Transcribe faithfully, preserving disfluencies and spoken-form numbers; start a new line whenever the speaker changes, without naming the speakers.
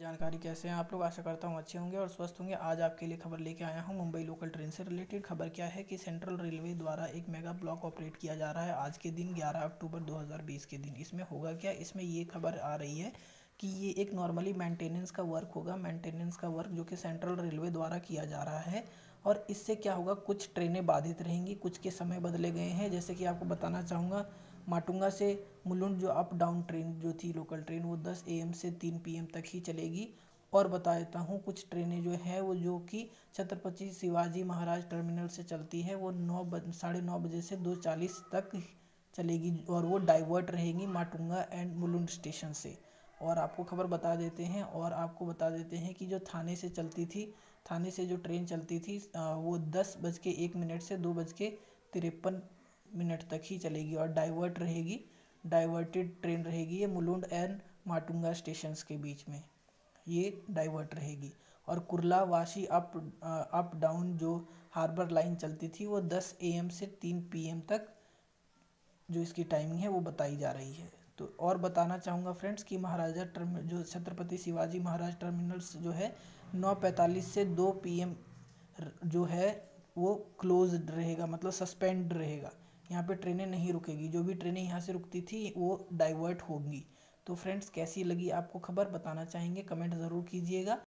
जानकारी कैसे हैं आप लोग। आशा करता हूँ अच्छे होंगे और स्वस्थ होंगे। आज आपके लिए खबर लेके आया हूँ मुंबई लोकल ट्रेन से रिलेटेड। खबर क्या है कि सेंट्रल रेलवे द्वारा एक मेगा ब्लॉक ऑपरेट किया जा रहा है आज के दिन ग्यारह अक्टूबर दो हज़ार बीस के दिन। इसमें होगा क्या, इसमें ये खबर आ रही है कि ये एक नॉर्मली मेंटेनेंस का वर्क होगा। मेंटेनेंस का वर्क जो कि सेंट्रल रेलवे द्वारा किया जा रहा है। और इससे क्या होगा, कुछ ट्रेनें बाधित रहेंगी, कुछ के समय बदले गए हैं। जैसे कि आपको बताना चाहूँगा, माटुंगा से मुलुंड जो अप डाउन ट्रेन जो थी लोकल ट्रेन, वो दस ए एम से तीन पी एम तक ही चलेगी। और बता देता हूँ कुछ ट्रेनें जो है वो जो कि छत्रपति शिवाजी महाराज टर्मिनल से चलती है, वो नौ बज साढ़े नौ बजे से दो चालीस तक चलेगी और वो डाइवर्ट रहेंगी माटुंगा एंड मुलुंड स्टेशन से। और आपको खबर बता देते हैं और आपको बता देते हैं कि जो थाने से चलती थी, थाने से जो ट्रेन चलती थी वो दस बज के एक मिनट से दो बज के तिरपन मिनट तक ही चलेगी और डाइवर्ट रहेगी। डाइवर्टेड ट्रेन रहेगी ये मुलुंड एंड माटुंगा स्टेशंस के बीच में, ये डाइवर्ट रहेगी। और Kurla Vashi up up down जो हार्बर लाइन चलती थी, वो दस ए एम से तीन पी एम तक जो इसकी टाइमिंग है वो बताई जा रही है। तो और बताना चाहूँगा फ्रेंड्स कि महाराजा टर्म जो छत्रपति शिवाजी महाराज टर्मिनल्स जो है नौ पैंतालीस से दो पी एम जो है वो क्लोज रहेगा, मतलब सस्पेंड रहेगा। यहाँ पे ट्रेनें नहीं रुकेगी, जो भी ट्रेनें यहाँ से रुकती थी वो डाइवर्ट होंगी। तो फ्रेंड्स, कैसी लगी आपको खबर बताना चाहेंगे, कमेंट ज़रूर कीजिएगा।